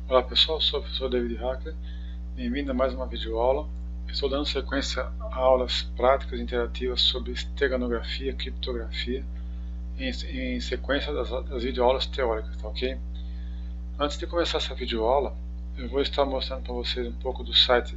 Olá pessoal, eu sou o professor David Hackler, bem-vindo a mais uma videoaula. Estou dando sequência a aulas práticas interativas sobre esteganografia e criptografia em sequência das videoaulas teóricas, tá ok? Antes de começar essa videoaula, eu vou estar mostrando para vocês um pouco do site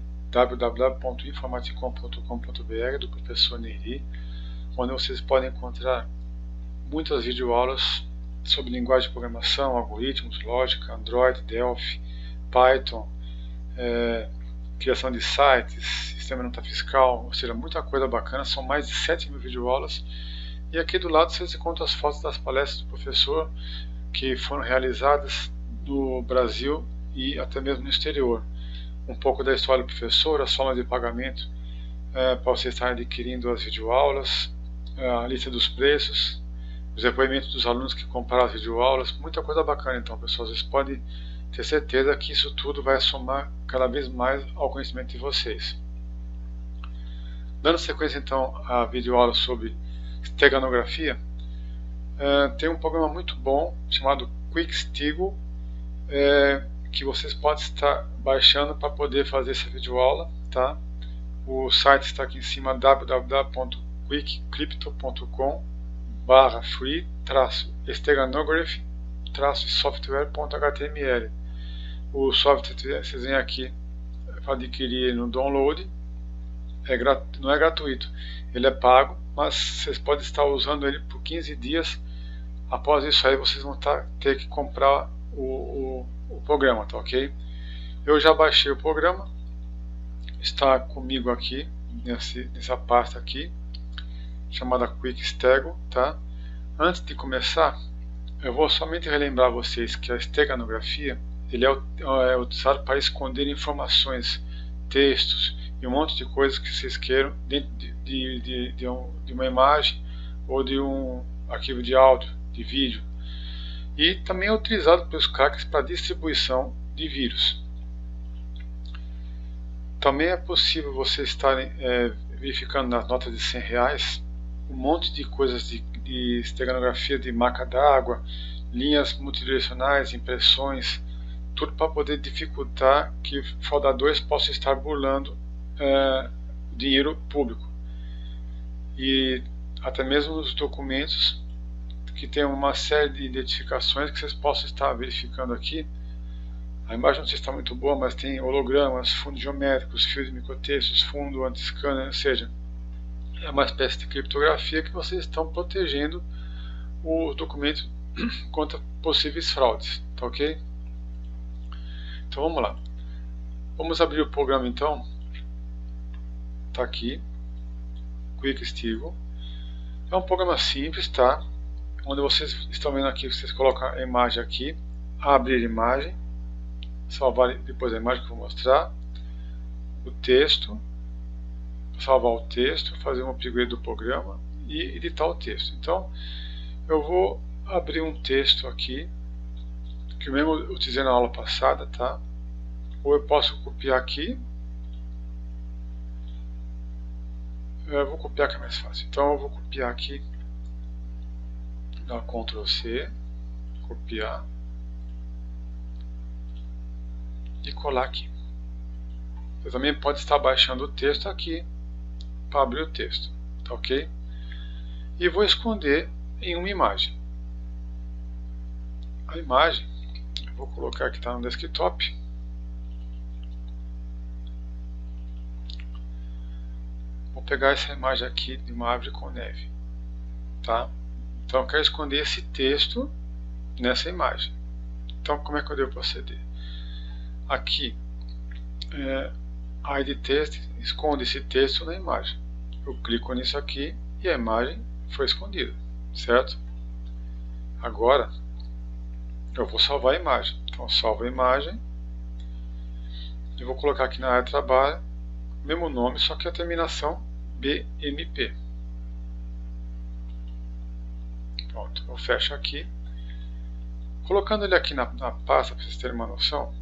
www.informaticom.com.br do professor Neri, onde vocês podem encontrar muitas videoaulas sobre linguagem de programação, algoritmos, lógica, Android, Delphi, Python, criação de sites, sistema de nota fiscal, ou seja, muita coisa bacana. São mais de 7.000 videoaulas. E aqui do lado vocês encontram as fotos das palestras do professor que foram realizadas no Brasil e até mesmo no exterior. Um pouco da história do professor, as formas de pagamento para vocês estarem adquirindo as videoaulas, a lista dos preços, os depoimentos dos alunos que compraram as videoaulas, muita coisa bacana. Então, pessoal, vocês podem ter certeza que isso tudo vai somar cada vez mais ao conhecimento de vocês. Dando sequência então à videoaula sobre esteganografia, tem um programa muito bom chamado QuickStigo, que vocês podem estar baixando para poder fazer essa videoaula, tá? O site está aqui em cima, www.quick-steganography-software.html. O software vocês vêm aqui para adquirir no download, não é gratuito, ele é pago, mas vocês podem estar usando ele por 15 dias. Após isso aí vocês vão ter que comprar o programa, tá ok? Eu já baixei o programa, está comigo aqui nessa pasta aqui chamada QuickStego, tá? Antes de começar, eu vou somente relembrar vocês que a esteganografia ele é utilizado para esconder informações, textos e um monte de coisas que vocês queiram dentro de uma imagem ou de um arquivo de áudio, de vídeo. E também é utilizado pelos crackers para distribuição de vírus. Também é possível vocês estarem verificando nas notas de R$100 um monte de coisas de esteganografia, de marca d'água, linhas multidirecionais, impressões, tudo para poder dificultar que fraudadores possam estar burlando dinheiro público. E até mesmo os documentos que tem uma série de identificações que vocês possam estar verificando aqui. A imagem não sei se está muito boa, mas tem hologramas, fundos geométricos, fios de microtextos, fundo anti-scanner, ou seja, é uma espécie de criptografia que vocês estão protegendo o documento contra possíveis fraudes, tá ok? Então vamos lá. Vamos abrir o programa então. Tá aqui, QuickStigo. É um programa simples, tá? Onde vocês estão vendo aqui, vocês colocam a imagem aqui, abrir imagem, salvar depois a imagem que eu vou mostrar, o texto, salvar o texto, fazer um upgrade do programa e editar o texto. Então eu vou abrir um texto aqui que eu mesmo utilizei na aula passada, tá? Ou eu posso copiar aqui. Eu vou copiar que é mais fácil. Então eu vou copiar aqui, dar Ctrl C, copiar e colar aqui. Você também pode estar baixando o texto aqui para abrir o texto, tá ok? E vou esconder em uma imagem. A imagem eu vou colocar aqui, está no desktop. Vou pegar essa imagem aqui de uma árvore com neve, tá? Então eu quero esconder esse texto nessa imagem. Então como é que eu devo proceder? Aqui, hide text, esconde esse texto na imagem. Eu clico nisso aqui e a imagem foi escondida, certo? Agora eu vou salvar a imagem. Então salvo a imagem. Eu vou colocar aqui na área de trabalho mesmo nome, só que a terminação BMP. Pronto, eu fecho aqui. Colocando ele aqui na pasta, para vocês terem uma noção,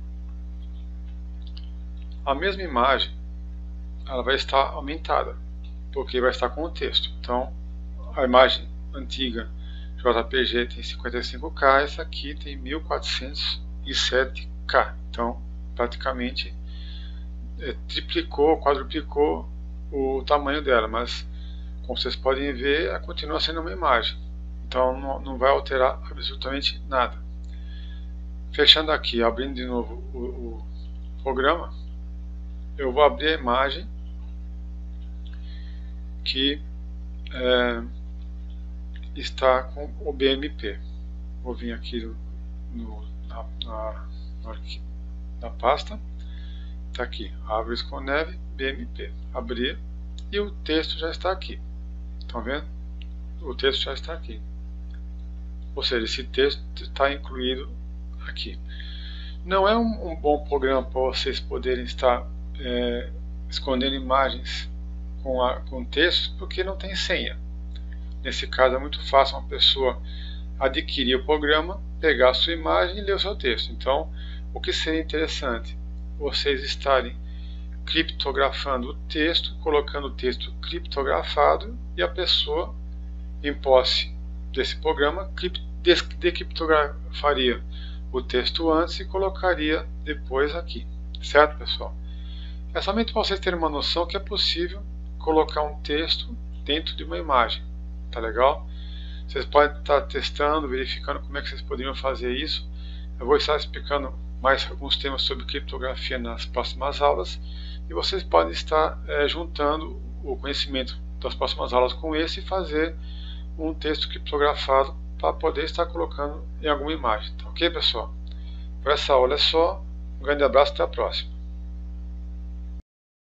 a mesma imagem ela vai estar aumentada, porque vai estar com o texto. Então, a imagem antiga JPG tem 55K, essa aqui tem 1407 K. Então, praticamente triplicou, quadruplicou o tamanho dela, mas como vocês podem ver, ela continua sendo uma imagem. Então não vai alterar absolutamente nada. Fechando aqui, abrindo de novo o programa, eu vou abrir a imagem que está com o BMP. Vou vir aqui na pasta, está aqui, Árvores com Neve, BMP. Abrir e o texto já está aqui. Estão vendo? O texto já está aqui. Ou seja, esse texto está incluído aqui. Não é um bom programa para vocês poderem estar escondendo imagens com texto, porque não tem senha. Nesse caso é muito fácil uma pessoa adquirir o programa, pegar a sua imagem e ler o seu texto. Então, o que seria interessante? Vocês estarem criptografando o texto, colocando o texto criptografado, e a pessoa, em posse desse programa, decriptografaria o texto antes e colocaria depois aqui. Certo, pessoal? É somente para vocês terem uma noção que é possível colocar um texto dentro de uma imagem. Tá legal? Vocês podem estar testando, verificando como é que vocês poderiam fazer isso. Eu vou estar explicando mais alguns temas sobre criptografia nas próximas aulas, e vocês podem estar juntando o conhecimento das próximas aulas com esse e fazer um texto criptografado para poder estar colocando em alguma imagem. Tá ok, pessoal? Por essa aula é só. Um grande abraço e até a próxima.